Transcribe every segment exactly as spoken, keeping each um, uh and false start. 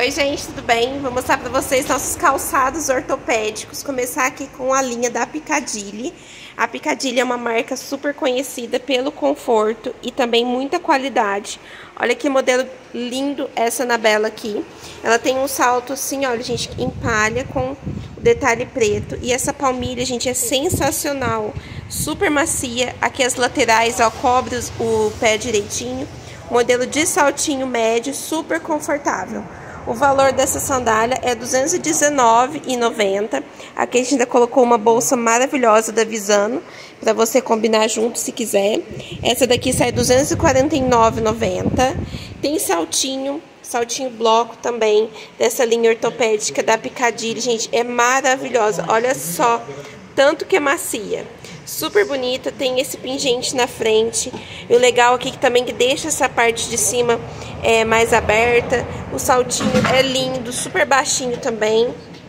Oi gente, tudo bem? Vou mostrar pra vocês nossos calçados ortopédicos. Começar aqui com a linha da Piccadilly. A Piccadilly é uma marca super conhecida pelo conforto e também muita qualidade. Olha que modelo lindo essa Anabela aqui. Ela tem um salto assim, olha gente, em palha com o detalhe preto. E essa palmilha, gente, é sensacional. Super macia. Aqui as laterais, ó, cobre o pé direitinho. Modelo de saltinho médio, super confortável. O valor dessa sandália é duzentos e dezenove reais e noventa centavos. Aqui a gente ainda colocou uma bolsa maravilhosa da Visano, para você combinar junto se quiser. Essa daqui sai duzentos e quarenta e nove reais e noventa centavos. Tem saltinho, saltinho bloco também, dessa linha ortopédica da Piccadilly. Gente, é maravilhosa. Olha só, tanto que é macia. Super bonita, tem esse pingente na frente. E o legal aqui que também que deixa essa parte de cima é, mais aberta. O saltinho é lindo, super baixinho também.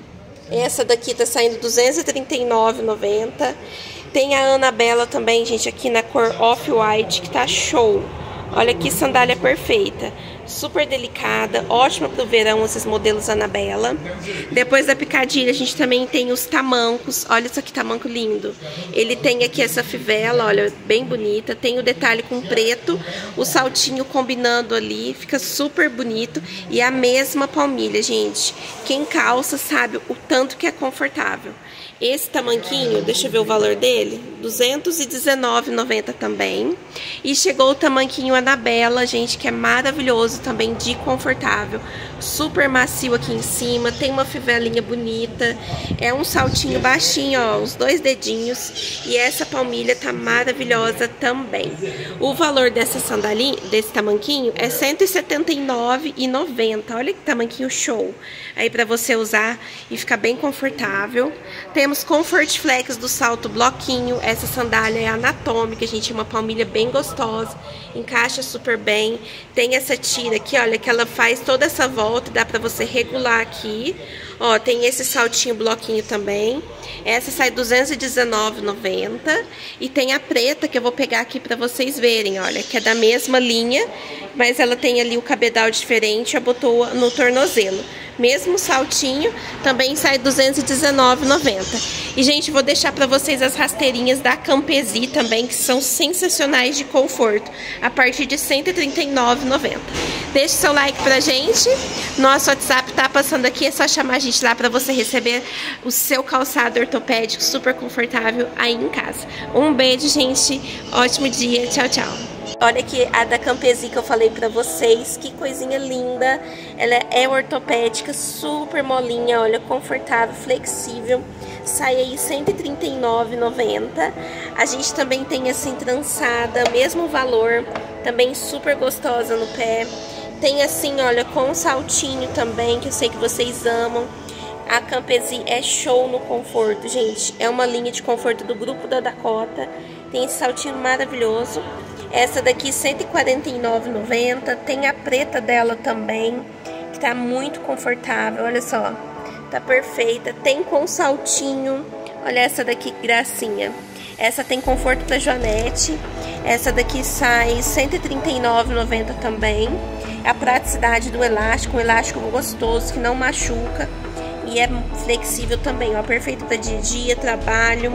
Essa daqui tá saindo duzentos e trinta e nove reais e noventa centavos. Tem a Anabela também, gente, aqui na cor off-white, que tá show. Olha que sandália perfeita, super delicada, ótima para o verão esses modelos Anabela. Depois da Piccadilly a gente também tem os tamancos, olha isso aqui, tamanco lindo. Ele tem aqui essa fivela, olha, bem bonita, tem o detalhe com preto, o saltinho combinando ali, fica super bonito. E a mesma palmilha, gente, quem calça sabe o tanto que é confortável. Esse tamanquinho, deixa eu ver o valor dele, duzentos e dezenove reais e noventa centavos também. E chegou o tamanquinho Anabela, gente, que é maravilhoso também, de confortável. Super macio aqui em cima, tem uma fivelinha bonita. É um saltinho baixinho, ó, uns dois dedinhos. E essa palmilha tá maravilhosa também. O valor dessa sandalinha, desse tamanquinho, é cento e setenta e nove reais e noventa centavos. Olha que tamanquinho show. Aí pra você usar e ficar bem confortável. Temos Comfort Flex do salto bloquinho. Essa sandália é anatômica, gente, uma palmilha bem gostosa, encaixa super bem. Tem essa tira aqui, olha, que ela faz toda essa volta, dá pra você regular aqui. Ó, tem esse saltinho bloquinho também. Essa sai duzentos e dezenove reais e noventa centavos. E tem a preta, que eu vou pegar aqui pra vocês verem, olha, que é da mesma linha, mas ela tem ali o cabedal diferente, a botou no tornozelo. Mesmo saltinho, também sai duzentos e dezenove reais e noventa centavos. E, gente, vou deixar pra vocês as rasteirinhas da Campesi também, que são sensacionais de conforto, a partir de cento e trinta e nove reais e noventa centavos. Deixe seu like pra gente. Nosso WhatsApp tá passando aqui, é só chamar a gente lá pra você receber o seu calçado ortopédico super confortável aí em casa. Um beijo, gente. Ótimo dia. Tchau, tchau. Olha aqui a da Campesi que eu falei pra vocês, que coisinha linda. Ela é ortopédica, super molinha, olha, confortável, flexível. Sai aí cento e trinta e nove reais e noventa centavos. A gente também tem assim trançada, mesmo valor, também super gostosa no pé. Tem assim, olha, com saltinho também, que eu sei que vocês amam. A Campesi é show no conforto, gente. É uma linha de conforto do grupo da Dakota. Tem esse saltinho maravilhoso. Essa daqui cento e quarenta e nove reais e noventa centavos. Tem a preta dela também, que tá muito confortável, olha só. Tá perfeita. Tem com saltinho. Olha essa daqui, que gracinha. Essa tem conforto pra Joanete. Essa daqui sai cento e trinta e nove reais e noventa centavos também. A praticidade do elástico, um elástico gostoso, que não machuca. E é flexível também, ó. Perfeito pra dia a dia, trabalho.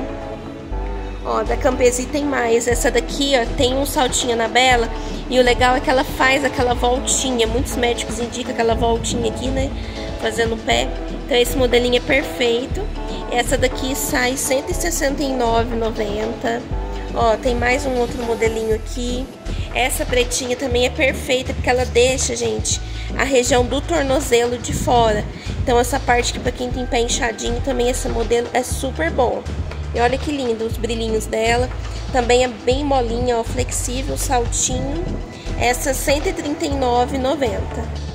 Ó, da Campesi tem mais. Essa daqui, ó, tem um saltinho Anabela. E o legal é que ela faz aquela voltinha. Muitos médicos indicam aquela voltinha aqui, né? Fazendo o pé. Então esse modelinho é perfeito. Essa daqui sai cento e sessenta e nove reais e noventa centavos. Ó, tem mais um outro modelinho aqui. Essa pretinha também é perfeita, porque ela deixa, gente, a região do tornozelo de fora. Então essa parte aqui, pra quem tem pé inchadinho, também esse modelo é super bom. E olha que lindo os brilhinhos dela. Também é bem molinha, ó, flexível, saltinho. Essa cento e trinta e nove reais e noventa centavos.